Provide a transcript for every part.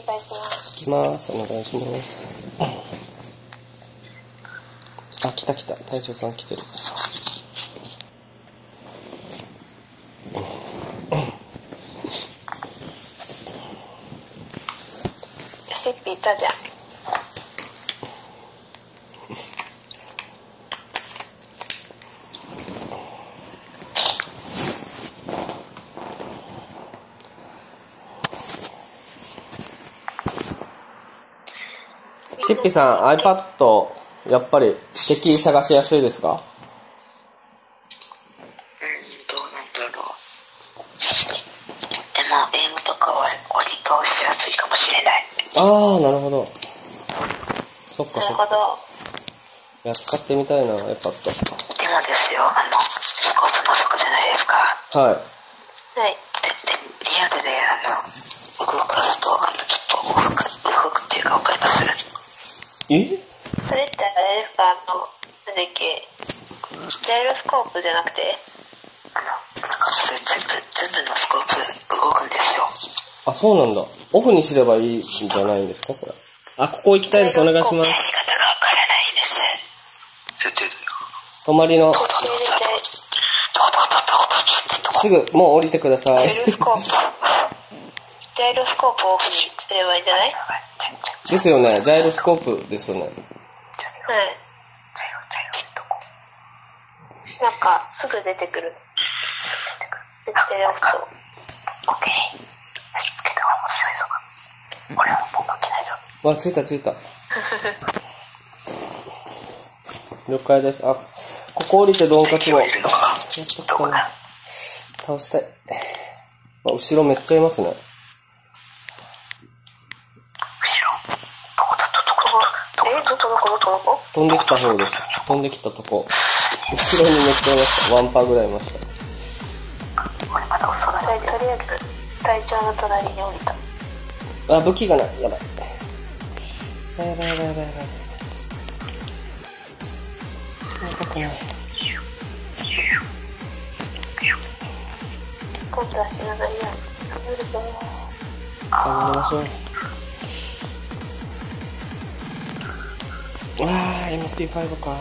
願いします。 いきます。お願いします。あ、来た。隊長さん来てる。 シッピーいたじゃん。 シッピさん、iPad、やっぱり敵探しやすいですか？ どうなんだろう。でも、エイムとかは割としやすいかもしれない。 ああ、なるほど。そっか。 なるほど。 いや、使ってみたいな、iPad。 でもですよ、スコープの底じゃないですか。 はい。 はい。 で、リアルで、動かすと、ちょっと動くっていうか、わかります？ え？ それってあれですか、なんだっけ、ジャイロスコープじゃなくて？ 全部のスコープ動くんですよ。 あ、そうなんだ。オフにすればいいんじゃないんですか、これ。あ、ここ行きたいです。お願いします。 やり方がわからないです。設定で。 隣の、すぐ、もう降りてください。 ジャイロスコープをオフにすればいいんじゃない？ ですよね。ジャイロスコープですよね。 はい。なんか、すぐ出てくる。設定を押すと。 オッケー。押し付けた方が強いぞ。俺はもう動けないぞ。 あ、着いた。了解です。あ、ここ降りてドンカツを。やっとかな。倒したい。あ、後ろめっちゃいますね。 どこ飛んできた方です。飛んできたとこ。後ろにめっちゃいました。ワンパーぐらいいました。 俺まだ遅らない。 とりあえず、隊長の隣に降りた。 あ、武器がない。やばい。やばい。死にたくない。 今度は死なないように食べるぞ。 頑張りましょう。MP5 か。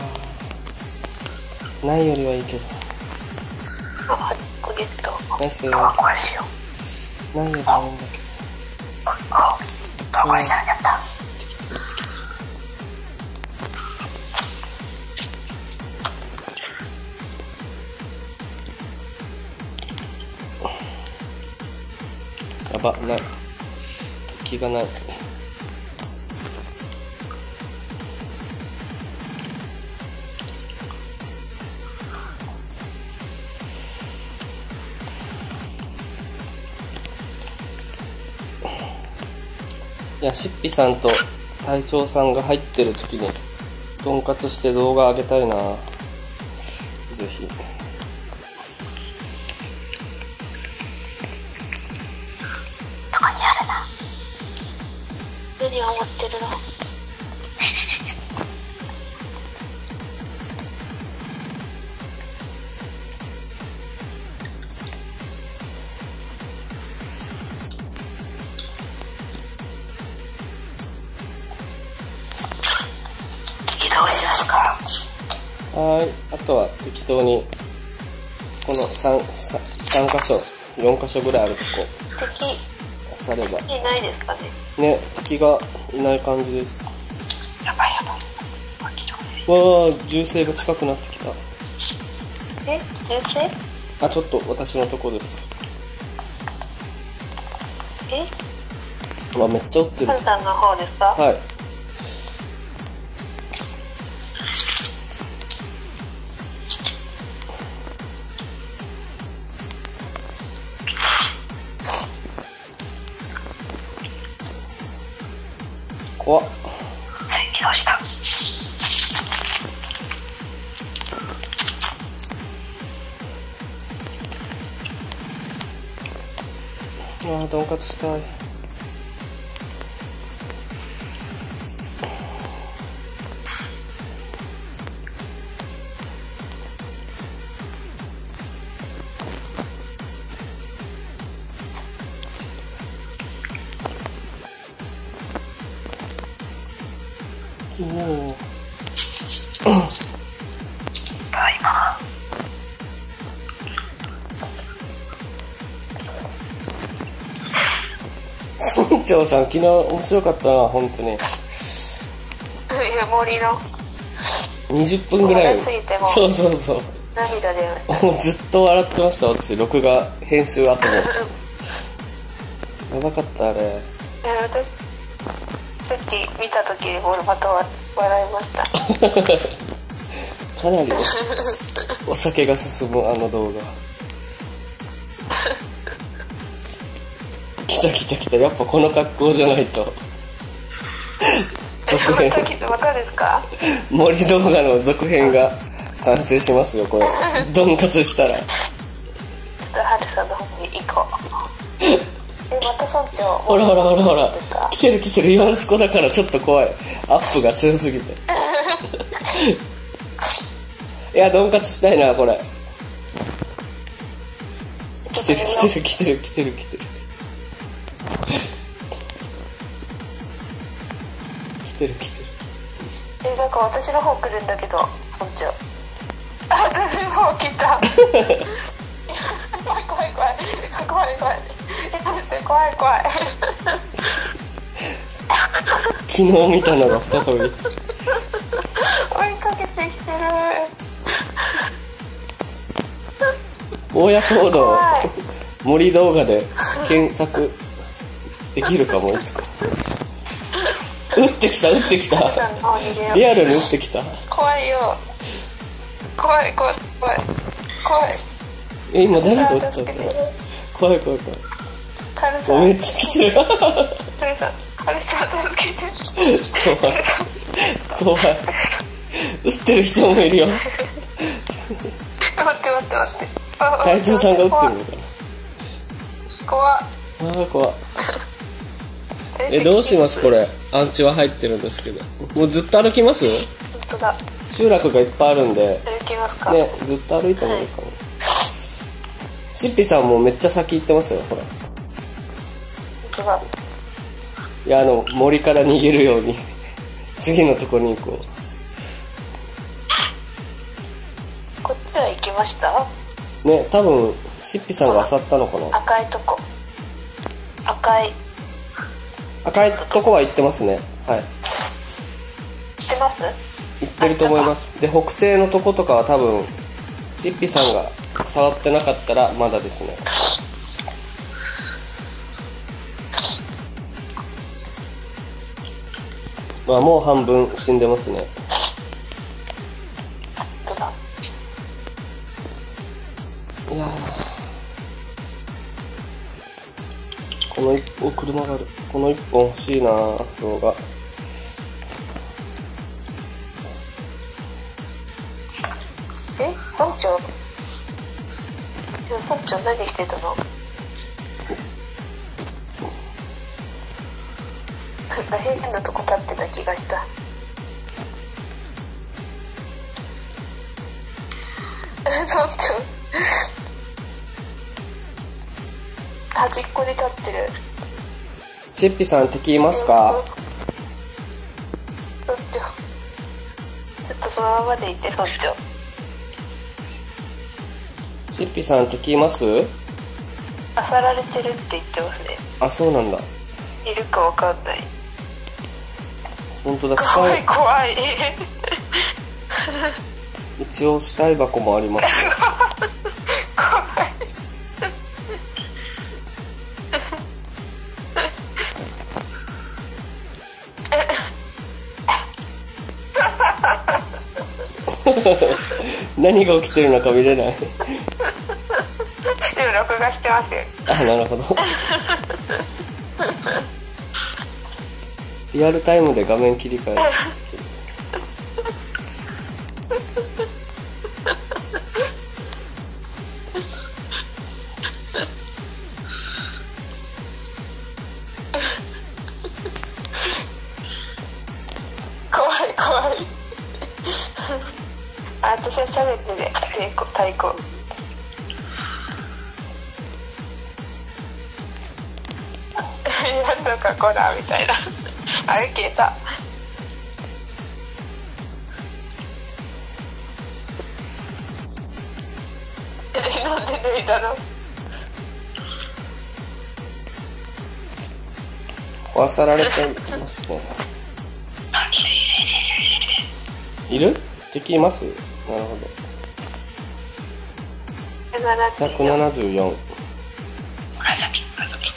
ないよりはいいけど。 あ、8個ゲット。 ナイス。 壊しよう。 ないよりはいいんだけど。 壊したらやった。 やば、ない。敵がない。いや、しっぴさんと隊長さんが入ってる時にドンカツして動画上げたいな。ぜひ。 どこにあるな。 何を思ってるの？ 倒しますか？ はい。あとは適当に、この3箇所、4箇所ぐらいあるとこ、 敵、 刺されば。 いないですかね？ ね、敵がいない感じです。 やばい。 わー、銃声が近くなってきた。 え、銃声？ あ、ちょっと私のとこです。 え？ わ、めっちゃ撃ってる。 ハンさんの方ですか？ はい。怖っ。 起動した。 あー、ドンカツしたい。 ただいま。 村長さん、昨日面白かったな、本当に。 いや、森の 20分ぐらい。 笑いすぎてもそうそうそう。 涙出ました。 もうずっと笑ってました、私。録画、編集後も。やばかった、あれ。 いや、私さっき見た時に俺また笑いました。 かなりお酒が進む、あの動画。来た来た来た、やっぱこの格好じゃないと。続編。 またですか？ 森動画の続編が完成しますよ、これ。ドンカツしたら。 ちょっとハルさんの方に行こう。また村長。 ほらほらほらほら。来てる来てる、ヨンスコだからちょっと怖い。アップが強すぎて。いや、ドンカツしたいな、これ。来てる来てる来てる来てる来てる。来てる来てる。 なんか私の方来るんだけど、村長。あ、私の方来た。怖い怖い怖い。怖い怖い。怖い怖い。 昨日見たのが再び。 追いかけてきてる。 荒野行動、森動画で検索できるかも、いつか。撃ってきた、撃ってきた。リアルに撃ってきた。 怖いよ。怖い怖い怖い怖い。 今誰が撃ったんだ。怖い怖い怖い。 カルさん。 めっちゃ来てる。 カルさん助けて。 怖い。撃ってる人もいるよ。 待って待って待って。 隊長さんが撃ってるのかな。 怖っ。 ああ、怖っ。どうしますこれ。アンチは入ってるんですけど。もうずっと歩きます？ 本当だ。 集落がいっぱいあるんで。 歩きますか？ ね、ずっと歩いてもいいかも。シッピさんもめっちゃ先行ってますよ、ほら。 本当だ。 いや、森から逃げるように。次のとこに行こう。 こっちは行きました？ ね、多分、シッピさんが漁ったのかな。 赤いとこ。赤いとこは行ってますね。はい。 します？ 行ってると思います。で、北西のとことかは多分、シッピさんが触ってなかったらまだですね。まあ、もう半分死んでますね。 本当だ。 いやこの一本、車がある。この一本欲しいな動画。 村長？いや、村長何してたの？なんか変なとこ立ってた気がした。村長端っこに立ってる。 シッピさん敵いますか？ 村長ちょっとそのままでいて、村長。 シッピさん敵います？ あさられてるって言ってますね。 あ、そうなんだ。 いるかわかんない。 本当だ。 怖い怖い。 一応死体箱もあります、ね。 怖い。 何が起きてるのか見れない。 でも録画してますよ。 あ、なるほど。リアルタイムで画面切り替える。 怖い怖い。私は喋ってね、太鼓。やんのかこらみたいな。あれ消えた。 なんで脱いだの？ 壊さられてますね。いる？敵います？なるほど。174。 紫。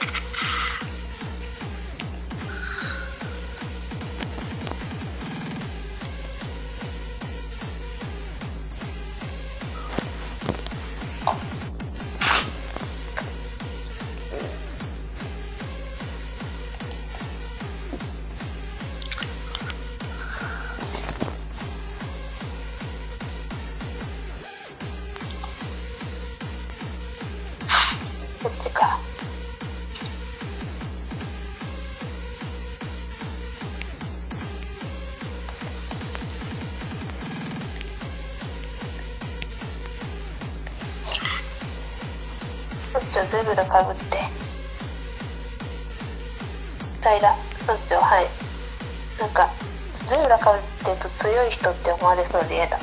こっちか。そっちをゼブラかぶって。平ら、そっちを、はい。なんか、ゼブラかぶってると強い人って思われそうで嫌だ。はい。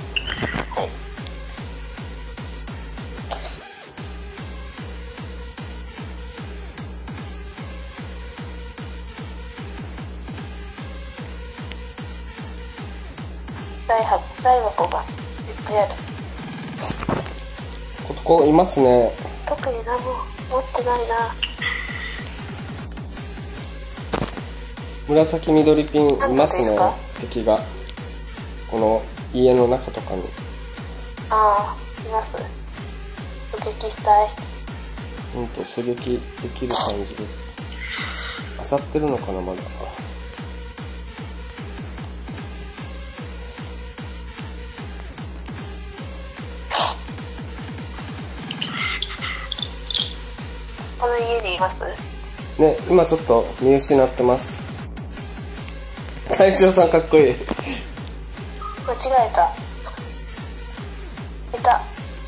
大箱が絶対ある。 ここいますね。 特に何も持ってないな。 紫緑ピンいますね。敵がこの家の中とかに。 ああ、います。狙撃したい。 狙撃できる感じです。漁ってるのかなまだ。 この家にいますね、今ちょっと見失ってます。隊長さんかっこいい。 間違えた。いた。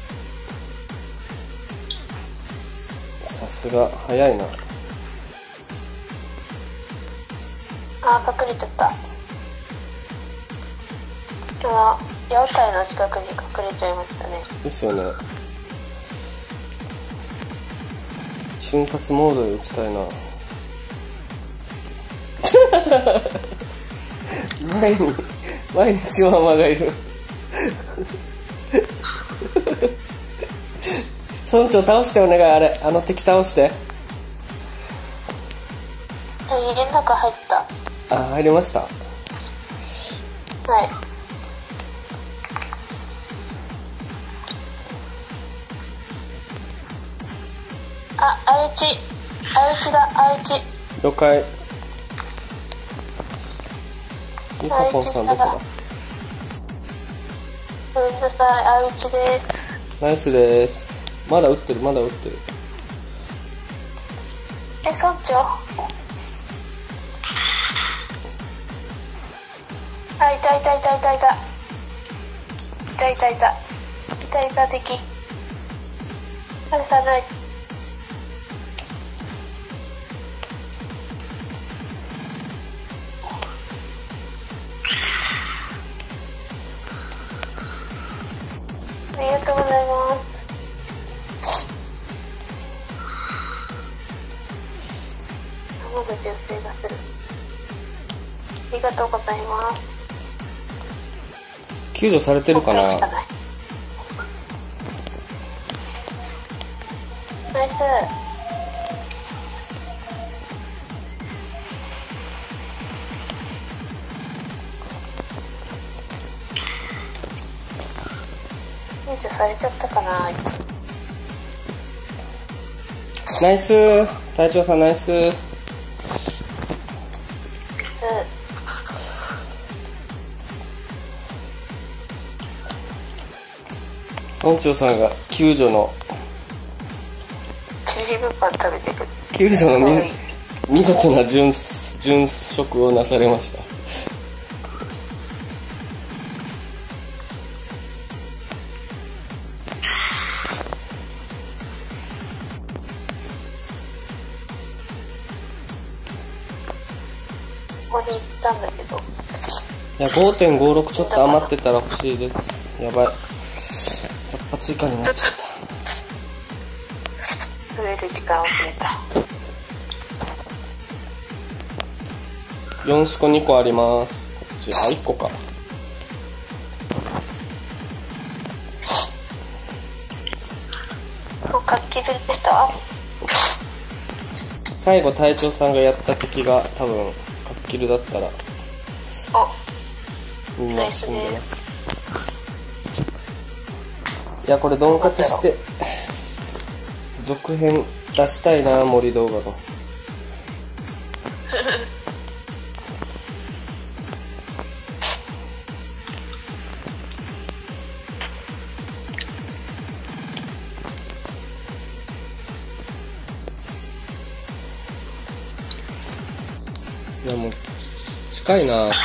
さすが早いな。 あー、隠れちゃった。屋台の近くに隠れちゃいましたね。 ですよね。瞬殺モードで撃ちたいな。前にシワマがいる。村長倒してお願い。あの敵倒して。 家の中入った。 あ、入りました。 はい。あ、あうちだ、あうち。 了解。ニカポンさんどこだ？ ごめんなさい、あうちです。 ナイスです。まだ撃ってる。 村長。あ、いた敵。あれさない。ありがとうございます。まだ銃声がする。ありがとうございます。 救助されてるかな？ ナイス。救助されちゃったかな。 ナイス。隊長さんナイス。村長さんが救助のクリームパン食べてる。 救助の見事な殉職をなされました。 ここに行ったんだけど。 いや、5.56 ちょっと余ってたら欲しいです。やばい。やっぱ追加になっちゃった。 べる時間遅れた。 4スコ2個あります。こっち、あ、1個か。 もうかっきるでした。 最後隊長さんがやった敵が多分かっきるだったらみんな死んでます。いやこれドン勝ちして続編出したいな、森動画の。いやもう近いな。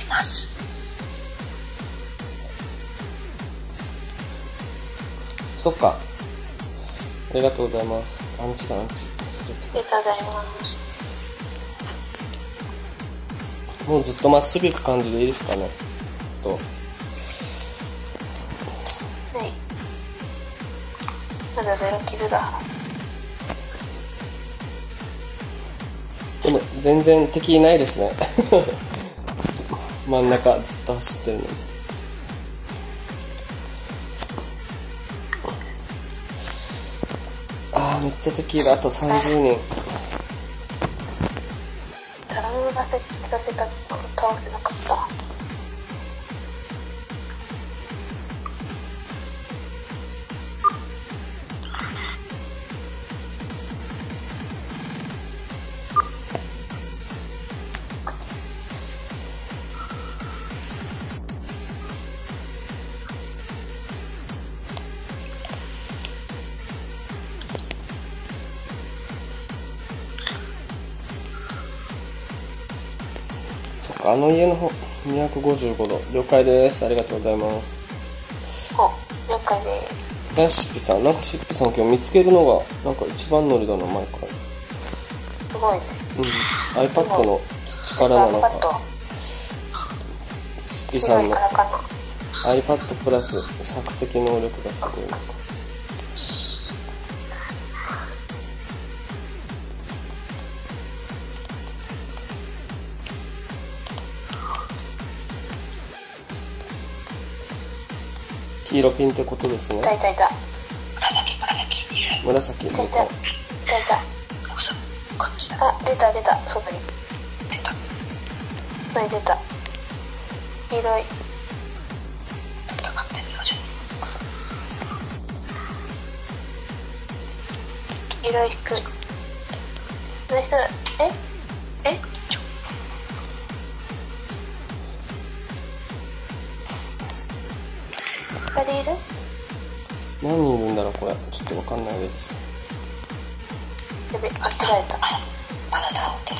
そっか。ありがとうございます。アンチだ、アンチ。 ありがとうございます。 もうずっとまっすぐ行く感じでいいですかね。と。 はい。まだ0キルだ。 でも全然敵いないですね。真ん中ずっと走ってるのに。あーめっちゃ敵いる。あと30人。 タラムがさせた倒せなかった。 あの家の方255度了解です。ありがとうございます。 了解です。 シッピさん、なんかシッピさん今日見つけるのがなんか一番乗りだな、毎回。 すごいね。 iPad の力なのか、シッピさんの iPad プラス索敵能力がすごいのか。黄色ピンってことですね。 いた。 紫。 いた。こっちだ。あ、出た。外に。出た。黄色い。 戦ってみようじゃん。 黄色い引く。ナイス。え2人いる？ 何人いるんだろうこれ。ちょっとわかんないです。 やべ、間違えた。 まだダウンです。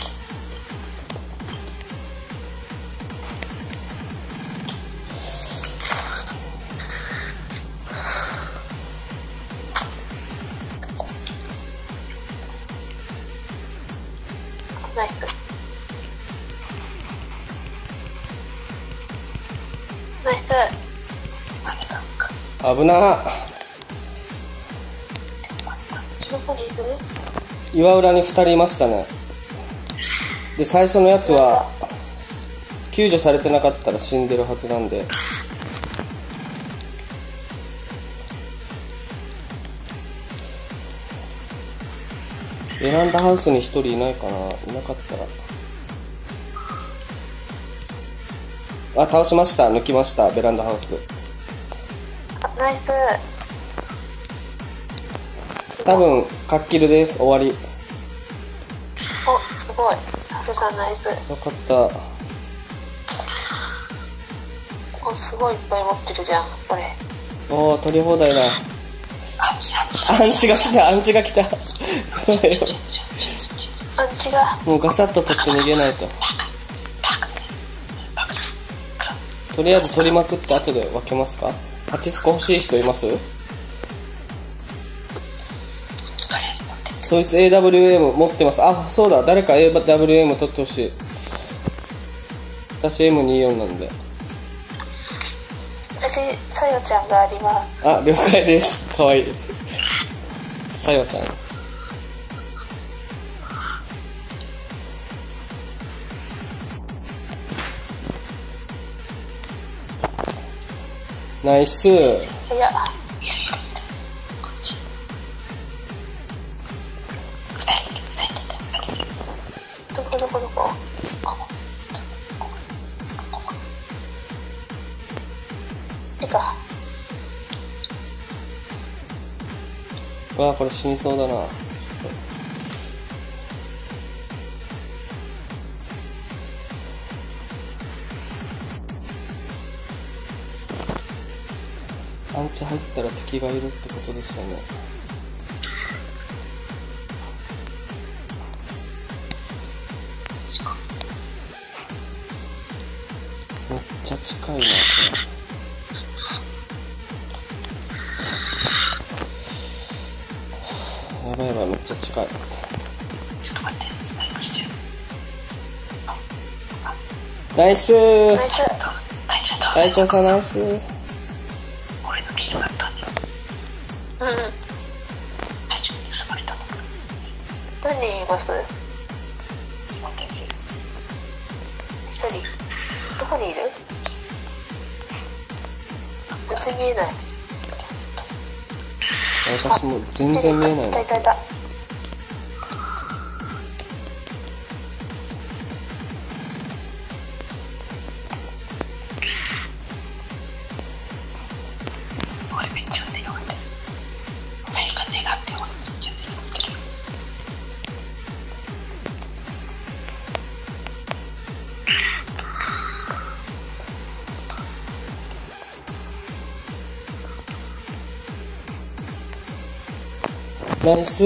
ナイス。ナイス。 危なっ。岩裏に2人いましたね。で最初のやつは救助されてなかったら死んでるはずなんで。ベランダハウスに1人いないかな。いなかったら。あ、倒しました。抜きました。ベランダハウス。 ナイス。 多分カッキルです。終わり。 すごい。ハルさんナイス。 よかった。 すごいいっぱい持ってるじゃんこれ。 おお、取り放題だ。アンチが来た。アンチがもうガサッと取って逃げないと。とりあえず取りまくって後で分けますか。8スコ欲しい人います？そいつ AWM 持ってます。あ、そうだ、誰か AWM 取ってほしい。私 M24 なんで。 私さよちゃんがあります。 あ、了解です。かわいいさよちゃん。 ナイス。 いや。どこどこどこ。か。 うわ、これ死にそうだな。アンチ入ったら敵がいるってことですよね。めっちゃ近いな、これ。やばいやばい、めっちゃ近い。 ちょっと待って、スナイプしてる。 ナイスナイス。 隊長さんナイス。 俺のキルだったんだ。 うん。 隊長に盗まれたの。 何人います？ 今手にいる。 一人。どこにいる？全然見えない。 私も全然見えないな。 いたいた。 俺めっちゃ願ってる。誰か願って俺めっちゃ願ってる。 ナイス。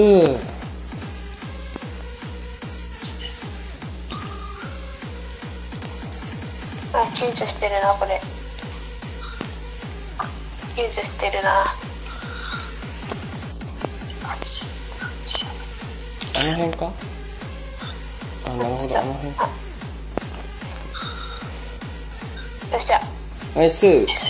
あ、救助してるな、これ。救助してるな。 あの辺か？あ、なるほど、あの辺か。 よっしゃ。 ナイス。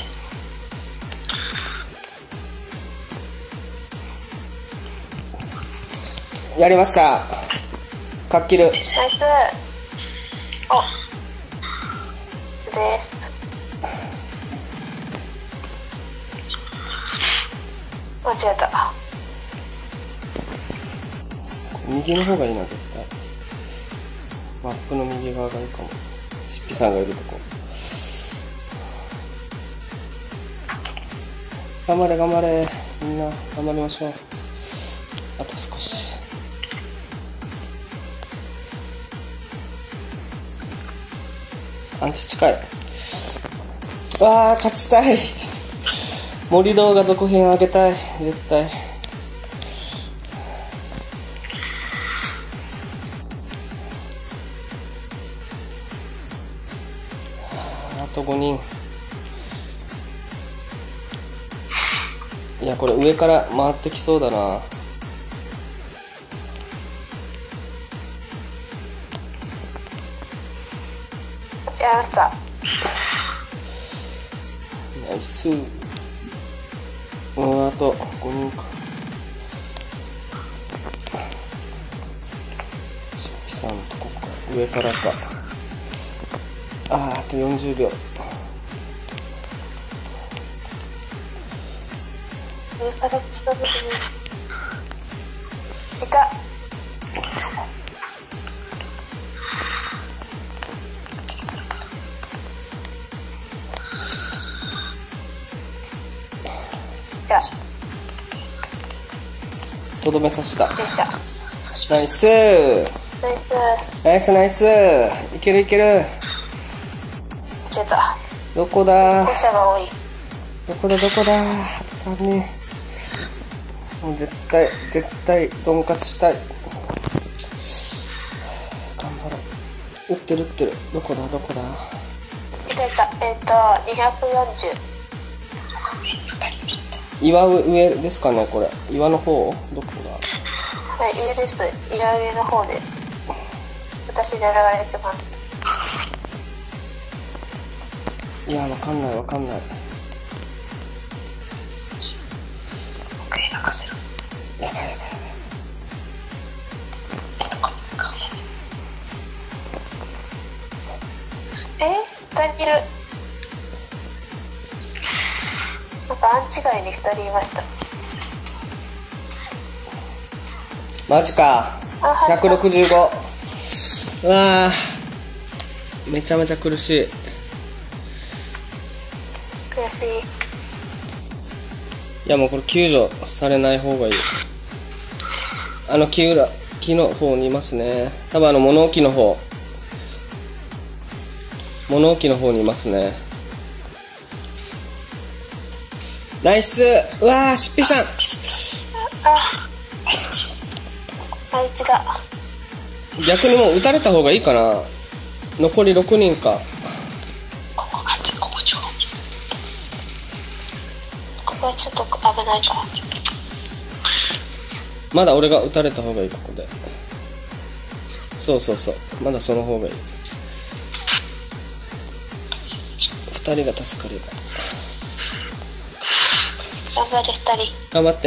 やりました。カッキル。 ナイス。お。です。間違えた。 右の方がいいな、絶対。マップの右側がいいかも。しっぴさんがいるとこ。頑張れ頑張れ。みんな頑張りましょう。あと少し。アンチ近い。わあ、勝ちたい。森動画続編あげたい、絶対。あと5人。いや、これ上から回ってきそうだな。 間違えました。 ナイス。あと5人か。しっぴさんとこか。上からか。あと40秒。 上から来た時に。いた。 とどめさせた。 でした。 ナイス。 ナイス。 ナイスナイス。いけるいける。 間違えた。 どこだ。 歩者が多い。 どこだどこだ。あと3人。もう絶対ドンカツしたい。頑張ろう。撃ってる撃ってる。どこだどこだ。 いたいた。240。 岩上ですかね、これ。岩の方どこだ。 はい、上です。岩上の方です。私狙われてます。 いや、わかんないわかんない。 僕に任せろ。 やばいやばいや 2人いる。 なんかアンチ外に2人いました。 マジか。165。うわー、めちゃめちゃ苦しい。 悔しい。 いやもうこれ救助されない方がいい。木の方にいますね。多分物置の方にいますね。ナイス。うわー、しっぴさん。 あいつだ。 逆にもう撃たれた方がいいかな。残り6人か。 ここはちょっと危ないか。 まだ俺が撃たれた方がいい。ここでそうまだその方がいい。2人が助かれば。 頑張れ2人。 頑張って。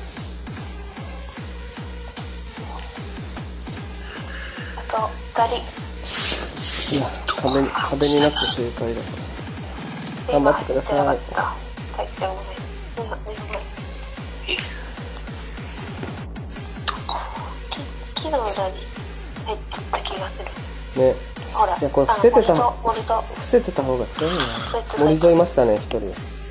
あと2人。 いや、壁になって正解だから。頑張ってください。 はい、でもね、木の裏に入っちゃった気がする。 ね。 ほら、 いや、これ伏せてた方が強いな。森沿いましたね、1人。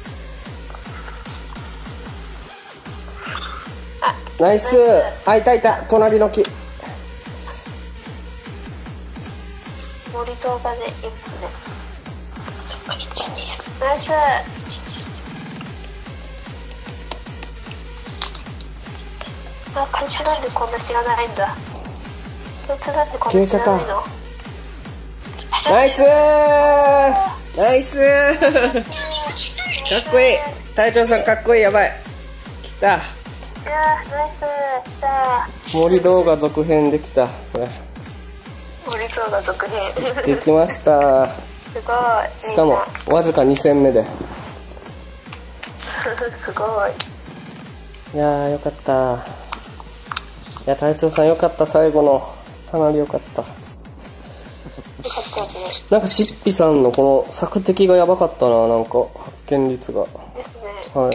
ナイス。あ、いた。隣の木。 森沿がね、いますね。ナイス。あ、会社なんでこんな知らないんだ。こいつだってこんな知らないの。 ナイスかっこいい。隊長さんかっこいい。やばい。来た。 いやー、ナイス。来た。 森動画続編できた。 森動画続編。 できました。 すごい。 しかもわずか2戦目で。 すごい。 いやー、よかった。いや、隊長さんよかった。最後のかなりよかった。なんかしっぴさんのこの索敵がやばかったな。なんか発見率がですね。 はい。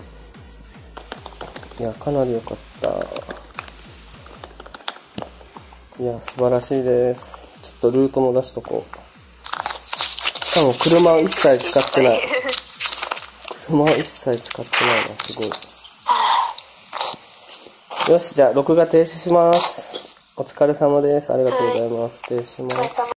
いや、かなりよかった。いや、素晴らしいです。ちょっとルートも出しとこう。しかも車を一切使ってない。車を一切使ってないな。すごい。よし、じゃあ録画停止します。お疲れ様です。ありがとうございます。停止します。